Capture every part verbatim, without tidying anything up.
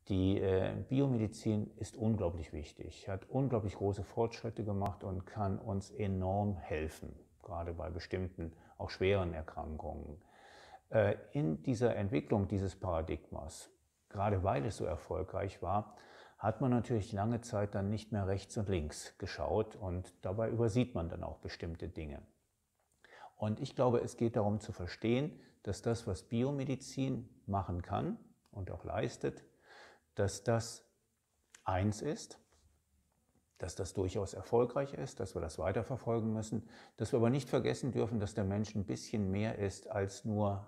Die äh, Biomedizin ist unglaublich wichtig, hat unglaublich große Fortschritte gemacht und kann uns enorm helfen, gerade bei bestimmten, auch schweren Erkrankungen. Äh, in dieser Entwicklung dieses Paradigmas, gerade weil es so erfolgreich war, hat man natürlich lange Zeit dann nicht mehr rechts und links geschaut und dabei übersieht man dann auch bestimmte Dinge. Und ich glaube, es geht darum zu verstehen, dass das, was Biomedizin machen kann und auch leistet, dass das eins ist, dass das durchaus erfolgreich ist, dass wir das weiterverfolgen müssen, dass wir aber nicht vergessen dürfen, dass der Mensch ein bisschen mehr ist als nur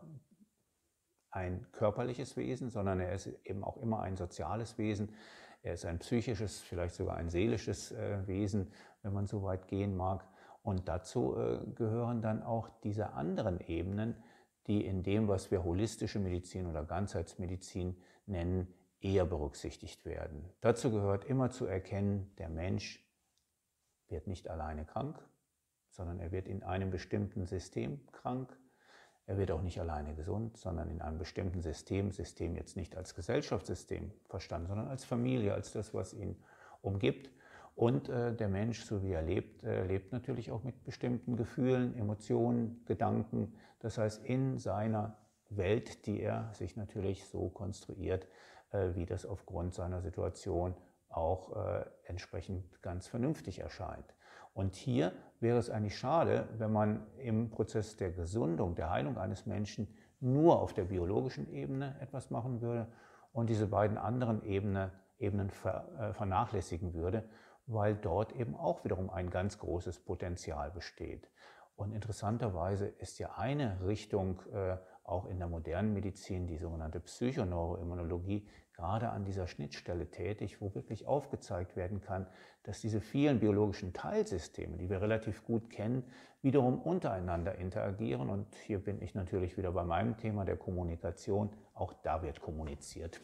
ein körperliches Wesen, sondern er ist eben auch immer ein soziales Wesen. Er ist ein psychisches, vielleicht sogar ein seelisches äh, Wesen, wenn man so weit gehen mag. Und dazu äh, gehören dann auch diese anderen Ebenen, die in dem, was wir holistische Medizin oder Ganzheitsmedizin nennen, eher berücksichtigt werden. Dazu gehört immer zu erkennen, der Mensch wird nicht alleine krank, sondern er wird in einem bestimmten System krank. Er wird auch nicht alleine gesund, sondern in einem bestimmten System, System jetzt nicht als Gesellschaftssystem verstanden, sondern als Familie, als das, was ihn umgibt. Und äh, der Mensch, so wie er lebt, äh, lebt natürlich auch mit bestimmten Gefühlen, Emotionen, Gedanken. Das heißt, in seiner Welt, die er sich natürlich so konstruiert, äh, wie das aufgrund seiner Situation auch äh, entsprechend ganz vernünftig erscheint. Und hier wäre es eigentlich schade, wenn man im Prozess der Gesundung, der Heilung eines Menschen nur auf der biologischen Ebene etwas machen würde und diese beiden anderen Ebene, Ebenen ver, äh, vernachlässigen würde, weil dort eben auch wiederum ein ganz großes Potenzial besteht. Und interessanterweise ist ja eine Richtung äh, auch in der modernen Medizin, die sogenannte Psychoneuroimmunologie, gerade an dieser Schnittstelle tätig, wo wirklich aufgezeigt werden kann, dass diese vielen biologischen Teilsysteme, die wir relativ gut kennen, wiederum untereinander interagieren. Und hier bin ich natürlich wieder bei meinem Thema der Kommunikation. Auch da wird kommuniziert.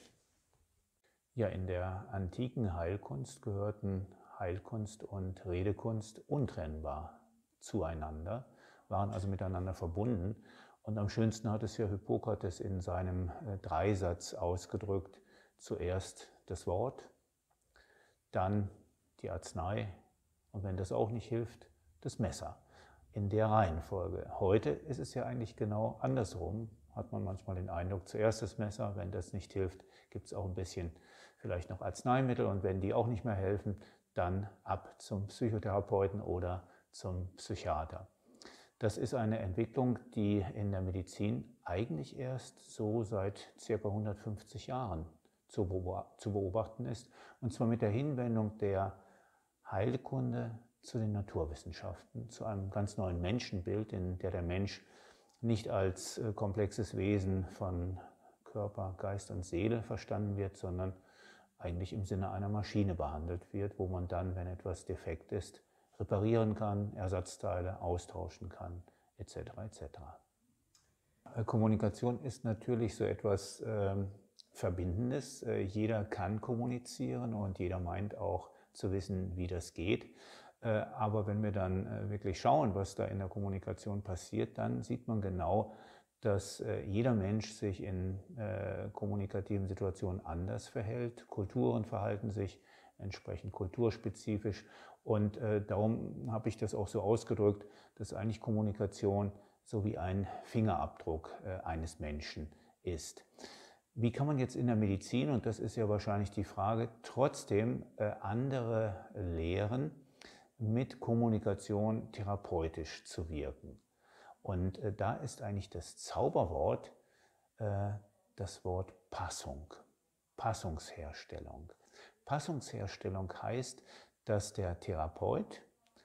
Ja, in der antiken Heilkunst gehörten Heilkunst und Redekunst untrennbar zueinander, waren also miteinander verbunden. Und am schönsten hat es ja Hippokrates in seinem Dreisatz ausgedrückt: Zuerst das Wort, dann die Arznei und wenn das auch nicht hilft, das Messer. In der Reihenfolge. Heute ist es ja eigentlich genau andersrum. Hat man manchmal den Eindruck, zuerst das Messer, wenn das nicht hilft, gibt es auch ein bisschen vielleicht noch Arzneimittel und wenn die auch nicht mehr helfen, dann ab zum Psychotherapeuten oder zum Psychiater. Das ist eine Entwicklung, die in der Medizin eigentlich erst so seit ca. hundertfünfzig Jahren zu beobachten ist, und zwar mit der Hinwendung der Heilkunde zu den Naturwissenschaften, zu einem ganz neuen Menschenbild, in der der Mensch nicht als komplexes Wesen von Körper, Geist und Seele verstanden wird, sondern eigentlich im Sinne einer Maschine behandelt wird, wo man dann, wenn etwas defekt ist, reparieren kann, Ersatzteile austauschen kann, et cetera et cetera. Kommunikation ist natürlich so etwas äh, Verbindendes. Äh, jeder kann kommunizieren und jeder meint auch zu wissen, wie das geht. Äh, aber wenn wir dann äh, wirklich schauen, was da in der Kommunikation passiert, dann sieht man genau, dass äh, jeder Mensch sich in äh, kommunikativen Situationen anders verhält. Kulturen verhalten sich entsprechend kulturspezifisch. Und äh, darum habe ich das auch so ausgedrückt, dass eigentlich Kommunikation so wie ein Fingerabdruck äh, eines Menschen ist. Wie kann man jetzt in der Medizin, und das ist ja wahrscheinlich die Frage, trotzdem äh, andere lehren, mit Kommunikation therapeutisch zu wirken? Und äh, da ist eigentlich das Zauberwort äh, das Wort Passung, Passungsherstellung. Passungsherstellung heißt, dass der Therapeut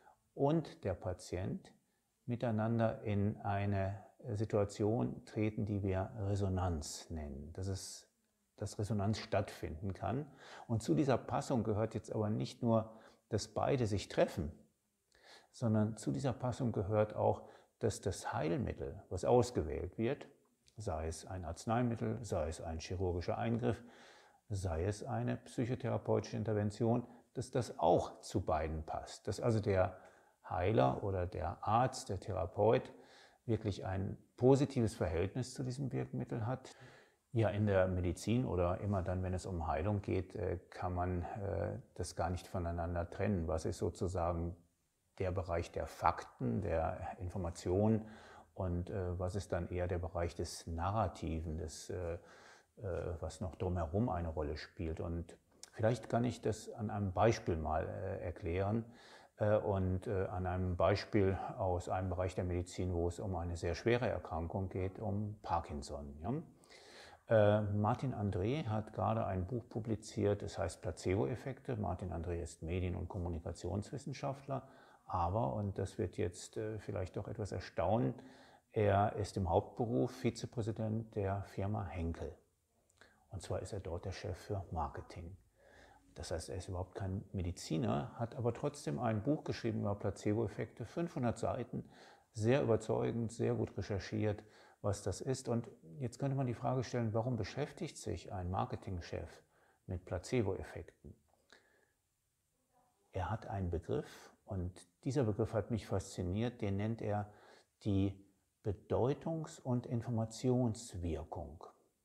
und der Patient miteinander in eine Situation treten, die wir Resonanz nennen. Das ist, dass Resonanz stattfinden kann. Und zu dieser Passung gehört jetzt aber nicht nur, dass beide sich treffen, sondern zu dieser Passung gehört auch, dass das Heilmittel, was ausgewählt wird, sei es ein Arzneimittel, sei es ein chirurgischer Eingriff, sei es eine psychotherapeutische Intervention, dass das auch zu beiden passt. Dass also der Heiler oder der Arzt, der Therapeut wirklich ein positives Verhältnis zu diesem Wirkmittel hat. Ja, in der Medizin oder immer dann, wenn es um Heilung geht, kann man das gar nicht voneinander trennen. Was ist sozusagen der Bereich der Fakten, der Informationen und was ist dann eher der Bereich des Narrativen, des, was noch drumherum eine Rolle spielt. Und vielleicht kann ich das an einem Beispiel mal erklären und an einem Beispiel aus einem Bereich der Medizin, wo es um eine sehr schwere Erkrankung geht, um Parkinson. Ja? Äh, Martin André hat gerade ein Buch publiziert, das heißt Placebo-Effekte. Martin André ist Medien- und Kommunikationswissenschaftler, aber, und das wird jetzt äh, vielleicht doch etwas erstaunen, er ist im Hauptberuf Vizepräsident der Firma Henkel. Und zwar ist er dort der Chef für Marketing. Das heißt, er ist überhaupt kein Mediziner, hat aber trotzdem ein Buch geschrieben über Placebo-Effekte, fünfhundert Seiten, sehr überzeugend, sehr gut recherchiert, was das ist. Und jetzt könnte man die Frage stellen, warum beschäftigt sich ein Marketingchef mit Placebo-Effekten? Er hat einen Begriff und dieser Begriff hat mich fasziniert, den nennt er die Bedeutungs- und Informationswirkung.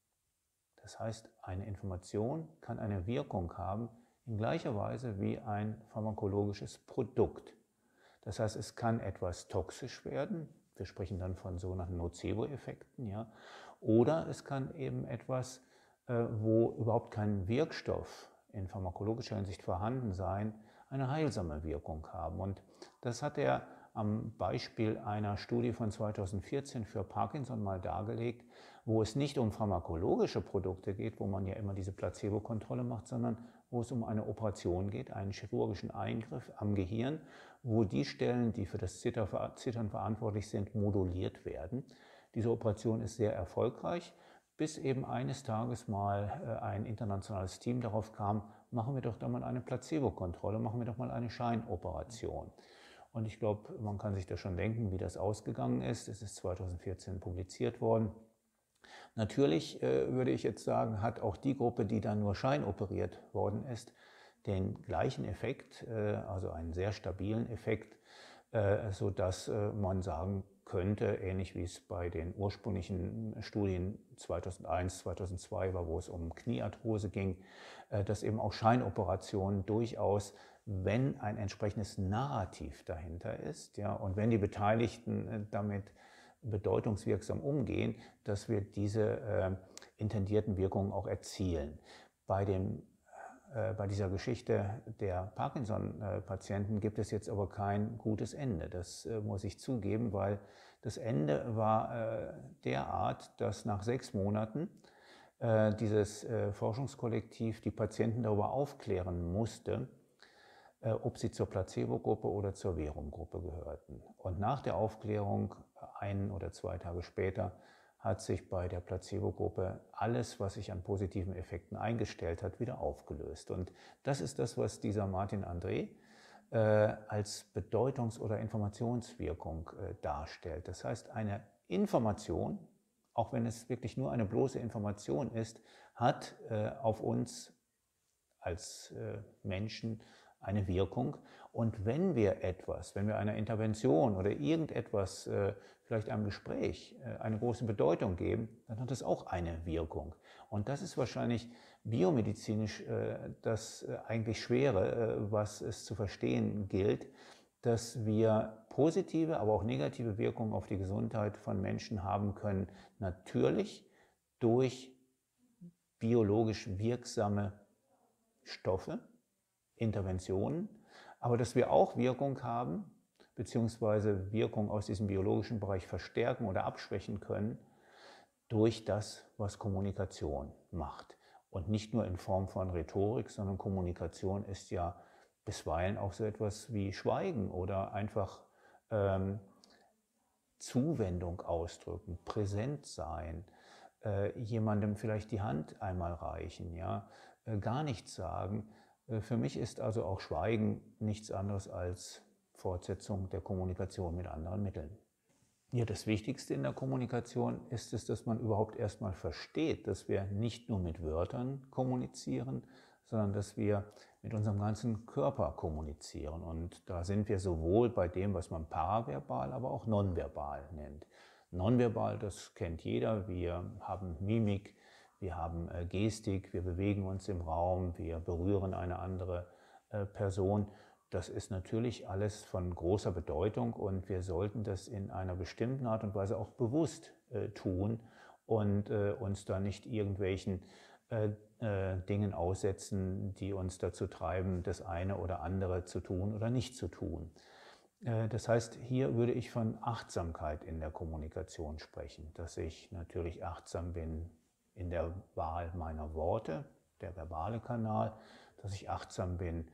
Das heißt, eine Information kann eine Wirkung haben in gleicher Weise wie ein pharmakologisches Produkt. Das heißt, es kann etwas toxisch werden, wir sprechen dann von sogenannten Nocebo-Effekten, ja, oder es kann eben etwas, äh, wo überhaupt kein Wirkstoff in pharmakologischer Hinsicht vorhanden sein, eine heilsame Wirkung haben. Und das hat er am Beispiel einer Studie von zweitausendvierzehn für Parkinson mal dargelegt, wo es nicht um pharmakologische Produkte geht, wo man ja immer diese Placebo-Kontrolle macht, sondern wo es um eine Operation geht, einen chirurgischen Eingriff am Gehirn, wo die Stellen, die für das Zittern verantwortlich sind, moduliert werden. Diese Operation ist sehr erfolgreich, bis eben eines Tages mal ein internationales Team darauf kam, machen wir doch da mal eine Placebo-Kontrolle, machen wir doch mal eine Scheinoperation. Und ich glaube, man kann sich da schon denken, wie das ausgegangen ist. Es ist zweitausendvierzehn publiziert worden. Natürlich äh, würde ich jetzt sagen, hat auch die Gruppe, die dann nur scheinoperiert worden ist, den gleichen Effekt, äh, also einen sehr stabilen Effekt, äh, sodass äh, man sagen könnte, ähnlich wie es bei den ursprünglichen Studien zweitausendeins, zweitausendzwei war, wo es um Kniearthrose ging, äh, dass eben auch Scheinoperationen durchaus, wenn ein entsprechendes Narrativ dahinter ist, ja, und wenn die Beteiligten äh, damit bedeutungswirksam umgehen, dass wir diese äh, intendierten Wirkungen auch erzielen. Bei, dem, äh, bei dieser Geschichte der Parkinson-Patienten gibt es jetzt aber kein gutes Ende. Das äh, muss ich zugeben, weil das Ende war äh, derart, dass nach sechs Monaten äh, dieses äh, Forschungskollektiv die Patienten darüber aufklären musste, äh, ob sie zur Placebo-Gruppe oder zur Verum-Gruppe gehörten. Und nach der Aufklärung, ein oder zwei Tage später, hat sich bei der Placebo-Gruppe alles, was sich an positiven Effekten eingestellt hat, wieder aufgelöst. Und das ist das, was dieser Martin André äh, als Bedeutungs- oder Informationswirkung äh, darstellt. Das heißt, eine Information, auch wenn es wirklich nur eine bloße Information ist, hat äh, auf uns als äh, Menschen eine Wirkung. Und wenn wir etwas, wenn wir einer Intervention oder irgendetwas, äh, vielleicht einem Gespräch, äh, eine große Bedeutung geben, dann hat das auch eine Wirkung. Und das ist wahrscheinlich biomedizinisch äh, das äh, eigentlich Schwere, äh, was es zu verstehen gilt, dass wir positive, aber auch negative Wirkungen auf die Gesundheit von Menschen haben können. Natürlich durch biologisch wirksame Stoffe, Interventionen, aber dass wir auch Wirkung haben, beziehungsweise Wirkung aus diesem biologischen Bereich verstärken oder abschwächen können, durch das, was Kommunikation macht. Und nicht nur in Form von Rhetorik, sondern Kommunikation ist ja bisweilen auch so etwas wie Schweigen oder einfach ähm, Zuwendung ausdrücken, präsent sein, äh, jemandem vielleicht die Hand einmal reichen, ja, äh, gar nichts sagen. Äh, für mich ist also auch Schweigen nichts anderes als Fortsetzung der Kommunikation mit anderen Mitteln. Ja, das Wichtigste in der Kommunikation ist es, dass man überhaupt erstmal versteht, dass wir nicht nur mit Wörtern kommunizieren, sondern dass wir mit unserem ganzen Körper kommunizieren. Und da sind wir sowohl bei dem, was man paraverbal, aber auch nonverbal nennt. Nonverbal, das kennt jeder, wir haben Mimik, wir haben äh, Gestik, wir bewegen uns im Raum, wir berühren eine andere äh, Person. Das ist natürlich alles von großer Bedeutung und wir sollten das in einer bestimmten Art und Weise auch bewusst äh, tun und äh, uns da nicht irgendwelchen äh, äh, Dingen aussetzen, die uns dazu treiben, das eine oder andere zu tun oder nicht zu tun. Äh, das heißt, hier würde ich von Achtsamkeit in der Kommunikation sprechen, dass ich natürlich achtsam bin in der Wahl meiner Worte, der verbale Kanal, dass ich achtsam bin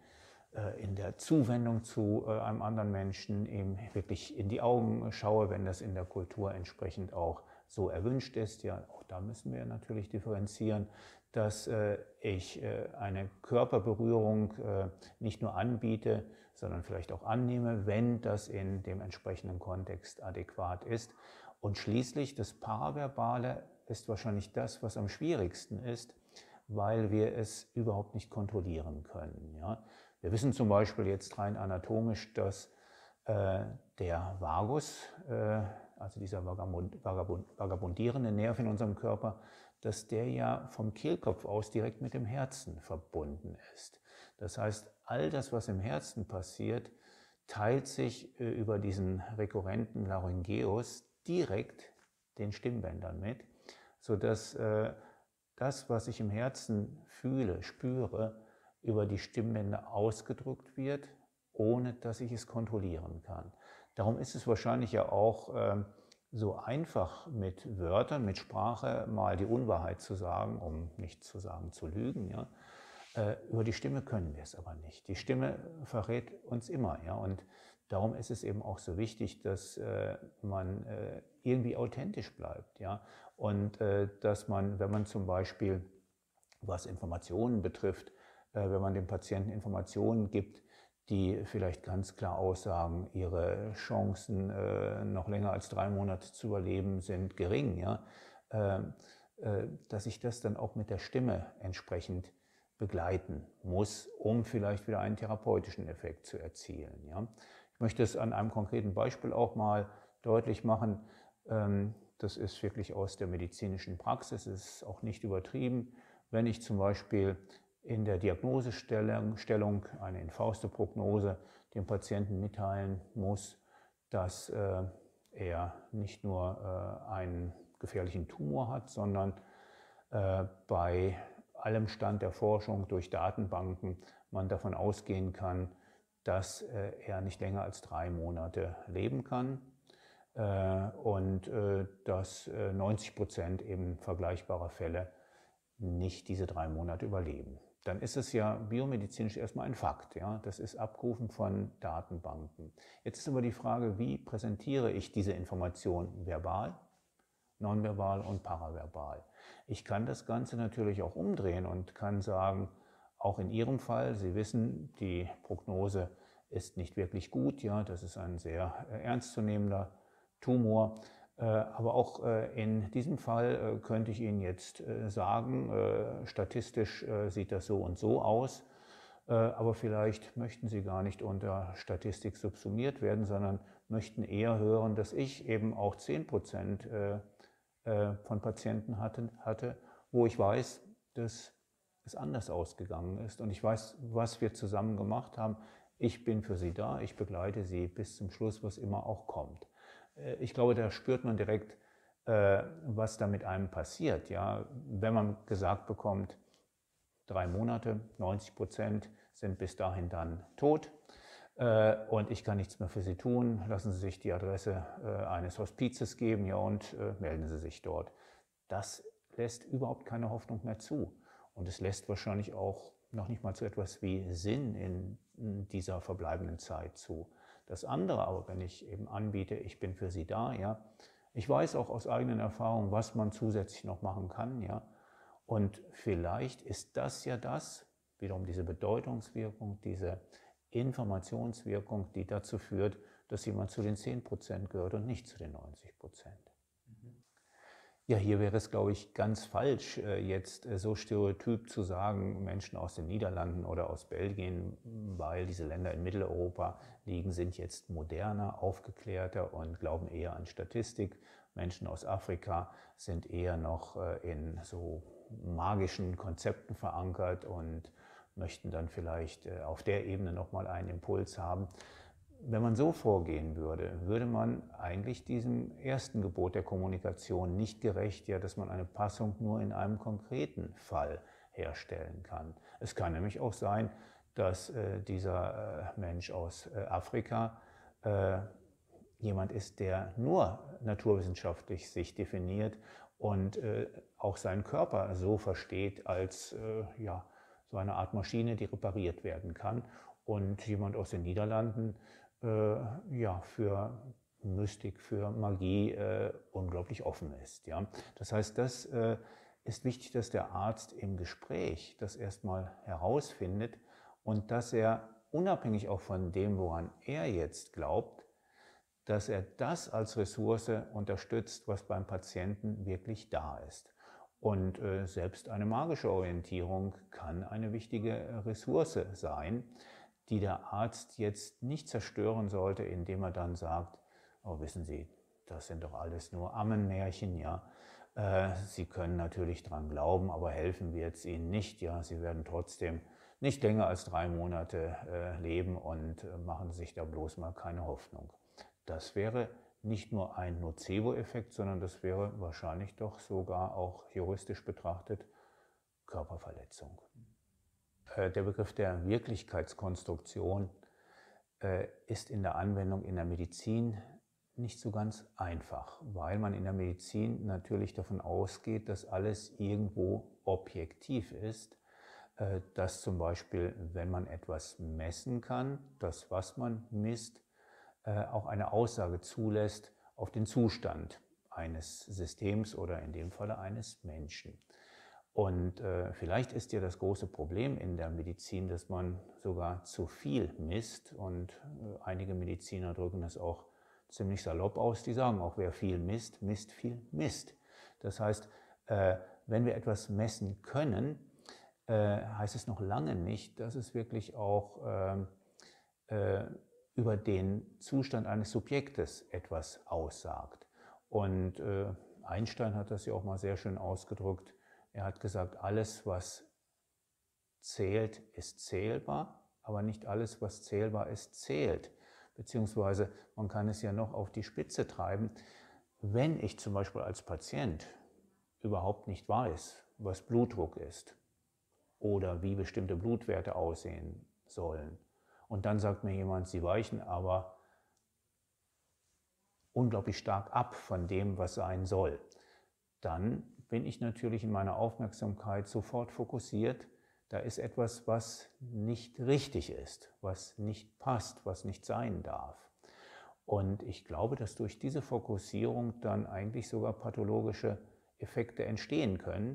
in der Zuwendung zu einem anderen Menschen, eben wirklich in die Augen schaue, wenn das in der Kultur entsprechend auch so erwünscht ist. Ja, auch da müssen wir natürlich differenzieren, dass ich eine Körperberührung nicht nur anbiete, sondern vielleicht auch annehme, wenn das in dem entsprechenden Kontext adäquat ist. Und schließlich das Paraverbale ist wahrscheinlich das, was am schwierigsten ist, weil wir es überhaupt nicht kontrollieren können. Ja? Wir wissen zum Beispiel jetzt rein anatomisch, dass äh, der Vagus, äh, also dieser vagabund, vagabund, vagabundierende Nerv in unserem Körper, dass der ja vom Kehlkopf aus direkt mit dem Herzen verbunden ist. Das heißt, all das, was im Herzen passiert, teilt sich äh, über diesen rekurrenten Laryngeus direkt den Stimmbändern mit, sodass äh, das, was ich im Herzen fühle, spüre, über die Stimmbänder ausgedrückt wird, ohne dass ich es kontrollieren kann. Darum ist es wahrscheinlich ja auch äh, so einfach mit Wörtern, mit Sprache mal die Unwahrheit zu sagen, um nicht zu sagen zu lügen. Ja? Äh, über die Stimme können wir es aber nicht. Die Stimme verrät uns immer. Ja? Und darum ist es eben auch so wichtig, dass äh, man äh, irgendwie authentisch bleibt. Ja? Und äh, dass man, wenn man zum Beispiel, was Informationen betrifft, wenn man dem Patienten Informationen gibt, die vielleicht ganz klar aussagen, ihre Chancen, äh, noch länger als drei Monate zu überleben, sind gering, ja? äh, äh, dass ich das dann auch mit der Stimme entsprechend begleiten muss, um vielleicht wieder einen therapeutischen Effekt zu erzielen. Ja? Ich möchte es an einem konkreten Beispiel auch mal deutlich machen. Ähm, das ist wirklich aus der medizinischen Praxis, ist auch nicht übertrieben. Wenn ich zum Beispiel in der Diagnosestellung, eine Infauste-Prognose, dem Patienten mitteilen muss, dass äh, er nicht nur äh, einen gefährlichen Tumor hat, sondern äh, bei allem Stand der Forschung durch Datenbanken man davon ausgehen kann, dass äh, er nicht länger als drei Monate leben kann äh, und äh, dass äh, neunzig Prozent eben vergleichbarer Fälle nicht diese drei Monate überleben. Dann ist es ja biomedizinisch erstmal ein Fakt. Ja? Das ist abgerufen von Datenbanken. Jetzt ist aber die Frage, wie präsentiere ich diese Information verbal, nonverbal und paraverbal. Ich kann das Ganze natürlich auch umdrehen und kann sagen, auch in Ihrem Fall, Sie wissen, die Prognose ist nicht wirklich gut. Ja? Das ist ein sehr ernstzunehmender Tumor. Aber auch in diesem Fall könnte ich Ihnen jetzt sagen, statistisch sieht das so und so aus, aber vielleicht möchten Sie gar nicht unter Statistik subsumiert werden, sondern möchten eher hören, dass ich eben auch zehn Prozent von Patienten hatte, hatte, wo ich weiß, dass es anders ausgegangen ist und ich weiß, was wir zusammen gemacht haben. Ich bin für Sie da, ich begleite Sie bis zum Schluss, was immer auch kommt. Ich glaube, da spürt man direkt, was da mit einem passiert. Ja? Wenn man gesagt bekommt, drei Monate, neunzig Prozent sind bis dahin dann tot und ich kann nichts mehr für Sie tun, lassen Sie sich die Adresse eines Hospizes geben, ja, und melden Sie sich dort. Das lässt überhaupt keine Hoffnung mehr zu. Und es lässt wahrscheinlich auch noch nicht mal so etwas wie Sinn in dieser verbleibenden Zeit zu. Das andere aber, wenn ich eben anbiete, ich bin für Sie da, ja, ich weiß auch aus eigenen Erfahrungen, was man zusätzlich noch machen kann, ja, und vielleicht ist das ja das, wiederum diese Bedeutungswirkung, diese Informationswirkung, die dazu führt, dass jemand zu den zehn Prozent gehört und nicht zu den neunzig Prozent. Ja, hier wäre es, glaube ich, ganz falsch, jetzt so stereotyp zu sagen, Menschen aus den Niederlanden oder aus Belgien, weil diese Länder in Mitteleuropa liegen, sind jetzt moderner, aufgeklärter und glauben eher an Statistik. Menschen aus Afrika sind eher noch in so magischen Konzepten verankert und möchten dann vielleicht äh, auf der Ebene nochmal einen Impuls haben. Wenn man so vorgehen würde, würde man eigentlich diesem ersten Gebot der Kommunikation nicht gerecht, ja, dass man eine Passung nur in einem konkreten Fall herstellen kann. Es kann nämlich auch sein, dass äh, dieser äh, Mensch aus äh, Afrika äh, jemand ist, der nur naturwissenschaftlich sich definiert und äh, auch seinen Körper so versteht als äh, ja, so eine Art Maschine, die repariert werden kann. Und jemand aus den Niederlanden äh, ja, für Mystik, für Magie äh, unglaublich offen ist. Ja? Das heißt, das äh, ist wichtig, dass der Arzt im Gespräch das erstmal herausfindet und dass er unabhängig auch von dem, woran er jetzt glaubt, dass er das als Ressource unterstützt, was beim Patienten wirklich da ist. Und äh, selbst eine magische Orientierung kann eine wichtige Ressource sein, die der Arzt jetzt nicht zerstören sollte, indem er dann sagt, oh, wissen Sie, das sind doch alles nur Ammenmärchen, ja. Äh, Sie können natürlich dran glauben, aber helfen wird es Ihnen nicht, ja. Sie werden trotzdem nicht länger als drei Monate äh, leben und äh, machen sich da bloß mal keine Hoffnung. Das wäre nicht nur ein Nocebo-Effekt, sondern das wäre wahrscheinlich doch sogar auch juristisch betrachtet Körperverletzung. Der Begriff der Wirklichkeitskonstruktion ist in der Anwendung in der Medizin nicht so ganz einfach, weil man in der Medizin natürlich davon ausgeht, dass alles irgendwo objektiv ist, dass zum Beispiel, wenn man etwas messen kann, das, was man misst, auch eine Aussage zulässt auf den Zustand eines Systems oder in dem Falle eines Menschen. Und äh, vielleicht ist ja das große Problem in der Medizin, dass man sogar zu viel misst und äh, einige Mediziner drücken das auch ziemlich salopp aus, die sagen auch, wer viel misst, misst viel Mist. Das heißt, äh, wenn wir etwas messen können, äh, heißt es noch lange nicht, dass es wirklich auch äh, über den Zustand eines Subjektes etwas aussagt. Und äh, Einstein hat das ja auch mal sehr schön ausgedrückt. Er hat gesagt, alles, was zählt, ist zählbar, aber nicht alles, was zählbar ist, zählt. Beziehungsweise man kann es ja noch auf die Spitze treiben. Wenn ich zum Beispiel als Patient überhaupt nicht weiß, was Blutdruck ist oder wie bestimmte Blutwerte aussehen sollen, und dann sagt mir jemand, sie weichen aber unglaublich stark ab von dem, was sein soll, dann bin ich natürlich in meiner Aufmerksamkeit sofort fokussiert. Da ist etwas, was nicht richtig ist, was nicht passt, was nicht sein darf. Und ich glaube, dass durch diese Fokussierung dann eigentlich sogar pathologische Effekte entstehen können.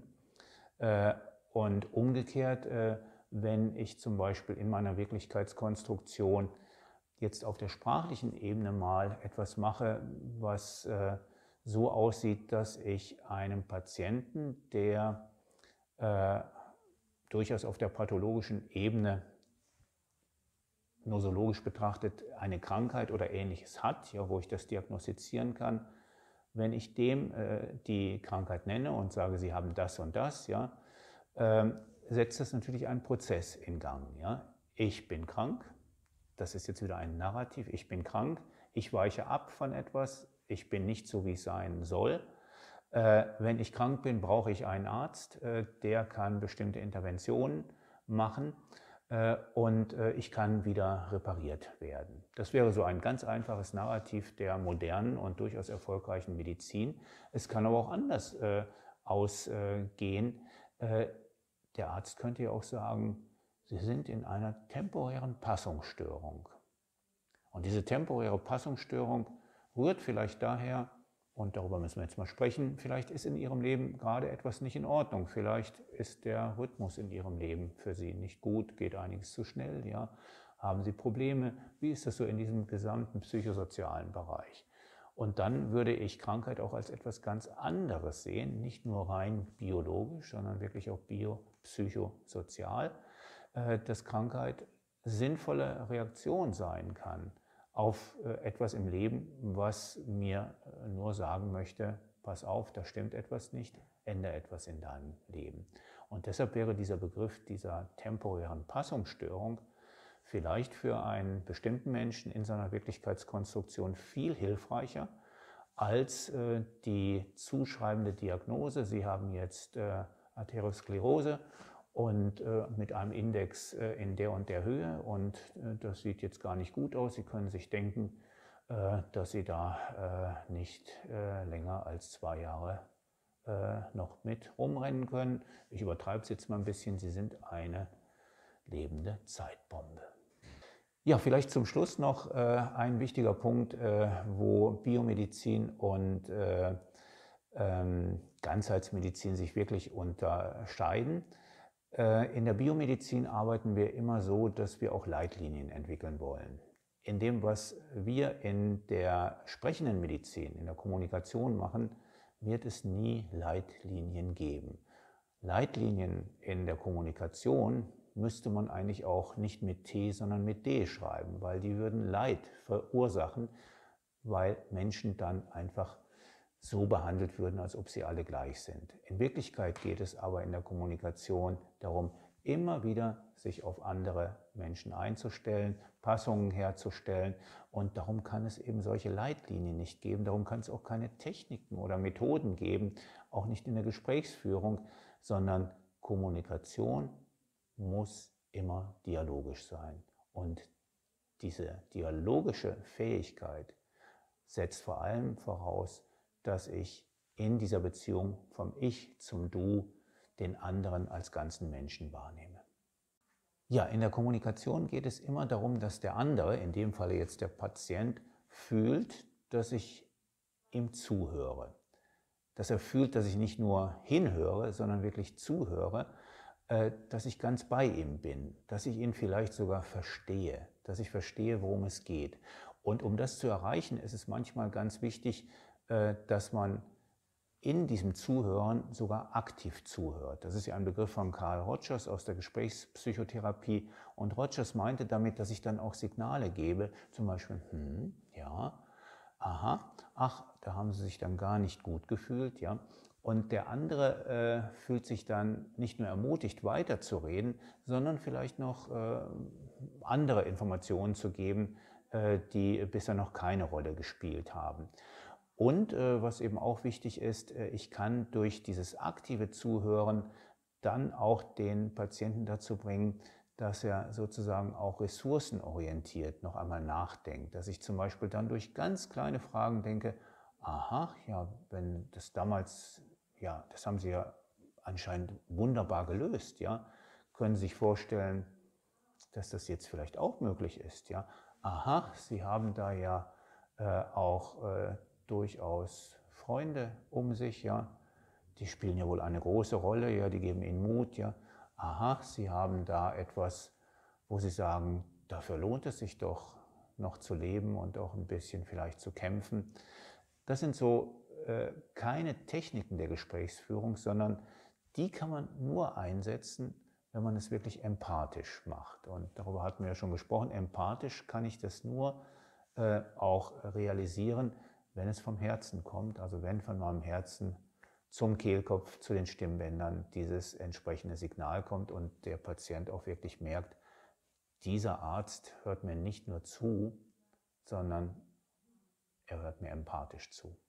Und umgekehrt, wenn ich zum Beispiel in meiner Wirklichkeitskonstruktion jetzt auf der sprachlichen Ebene mal etwas mache, was so aussieht, dass ich einem Patienten, der äh, durchaus auf der pathologischen Ebene nosologisch betrachtet eine Krankheit oder Ähnliches hat, ja, wo ich das diagnostizieren kann, wenn ich dem äh, die Krankheit nenne und sage, Sie haben das und das, ja, äh, setzt das natürlich einen Prozess in Gang. Ja. Ich bin krank, das ist jetzt wieder ein Narrativ, ich bin krank, ich weiche ab von etwas, ich bin nicht so, wie ich sein soll. Äh, wenn ich krank bin, brauche ich einen Arzt, äh, der kann bestimmte Interventionen machen äh, und äh, ich kann wieder repariert werden. Das wäre so ein ganz einfaches Narrativ der modernen und durchaus erfolgreichen Medizin. Es kann aber auch anders äh, ausgehen. Äh, der Arzt könnte ja auch sagen, Sie sind in einer temporären Passungsstörung. Und diese temporäre Passungsstörung rührt vielleicht daher, und darüber müssen wir jetzt mal sprechen, vielleicht ist in Ihrem Leben gerade etwas nicht in Ordnung. Vielleicht ist der Rhythmus in Ihrem Leben für Sie nicht gut, geht einiges zu schnell, ja? Haben Sie Probleme? Wie ist das so in diesem gesamten psychosozialen Bereich? Und dann würde ich Krankheit auch als etwas ganz anderes sehen, nicht nur rein biologisch, sondern wirklich auch biopsychosozial, dass Krankheit sinnvolle Reaktion sein kann auf etwas im Leben, was mir nur sagen möchte, pass auf, da stimmt etwas nicht, ändere etwas in deinem Leben. Und deshalb wäre dieser Begriff dieser temporären Passungsstörung vielleicht für einen bestimmten Menschen in seiner Wirklichkeitskonstruktion viel hilfreicher als äh, die zuschreibende Diagnose. Sie haben jetzt äh, Arteriosklerose und äh, mit einem Index äh, in der und der Höhe und äh, das sieht jetzt gar nicht gut aus. Sie können sich denken, äh, dass Sie da äh, nicht äh, länger als zwei Jahre äh, noch mit rumrennen können. Ich übertreibe es jetzt mal ein bisschen. Sie sind eine lebende Zeitbombe. Ja, vielleicht zum Schluss noch äh, ein wichtiger Punkt, äh, wo Biomedizin und äh, ähm, Ganzheitsmedizin sich wirklich unterscheiden. Äh, in der Biomedizin arbeiten wir immer so, dass wir auch Leitlinien entwickeln wollen. In dem, was wir in der sprechenden Medizin, in der Kommunikation machen, wird es nie Leitlinien geben. Leitlinien in der Kommunikation müsste man eigentlich auch nicht mit T, sondern mit D schreiben, weil die würden Leid verursachen, weil Menschen dann einfach so behandelt würden, als ob sie alle gleich sind. In Wirklichkeit geht es aber in der Kommunikation darum, immer wieder sich auf andere Menschen einzustellen, Passungen herzustellen und darum kann es eben solche Leitlinien nicht geben, darum kann es auch keine Techniken oder Methoden geben, auch nicht in der Gesprächsführung, sondern Kommunikation muss immer dialogisch sein. Und diese dialogische Fähigkeit setzt vor allem voraus, dass ich in dieser Beziehung vom Ich zum Du den anderen als ganzen Menschen wahrnehme. Ja, in der Kommunikation geht es immer darum, dass der andere, in dem Falle jetzt der Patient, fühlt, dass ich ihm zuhöre. Dass er fühlt, dass ich nicht nur hinhöre, sondern wirklich zuhöre, dass ich ganz bei ihm bin, dass ich ihn vielleicht sogar verstehe, dass ich verstehe, worum es geht. Und um das zu erreichen, ist es manchmal ganz wichtig, dass man in diesem Zuhören sogar aktiv zuhört. Das ist ja ein Begriff von Carl Rogers aus der Gesprächspsychotherapie. Und Rogers meinte damit, dass ich dann auch Signale gebe, zum Beispiel, hm, ja, aha, ach, da haben Sie sich dann gar nicht gut gefühlt, ja. Und der andere äh, fühlt sich dann nicht nur ermutigt, weiterzureden, sondern vielleicht noch äh, andere Informationen zu geben, äh, die bisher noch keine Rolle gespielt haben. Und äh, was eben auch wichtig ist, äh, ich kann durch dieses aktive Zuhören dann auch den Patienten dazu bringen, dass er sozusagen auch ressourcenorientiert noch einmal nachdenkt. Dass ich zum Beispiel dann durch ganz kleine Fragen denke, aha, ja, wenn das damals, ja, das haben Sie ja anscheinend wunderbar gelöst, ja, können Sie sich vorstellen, dass das jetzt vielleicht auch möglich ist, ja. Aha, Sie haben da ja äh, auch äh, durchaus Freunde um sich, ja, die spielen ja wohl eine große Rolle, ja, die geben Ihnen Mut, ja. Aha, Sie haben da etwas, wo Sie sagen, dafür lohnt es sich doch noch zu leben und auch ein bisschen vielleicht zu kämpfen. Das sind so äh, keine Techniken der Gesprächsführung, sondern die kann man nur einsetzen, wenn man es wirklich empathisch macht. Und darüber hatten wir ja schon gesprochen, empathisch kann ich das nur äh, auch realisieren, wenn es vom Herzen kommt, also wenn von meinem Herzen zum Kehlkopf, zu den Stimmbändern dieses entsprechende Signal kommt und der Patient auch wirklich merkt, dieser Arzt hört mir nicht nur zu, sondern er hört mir empathisch zu.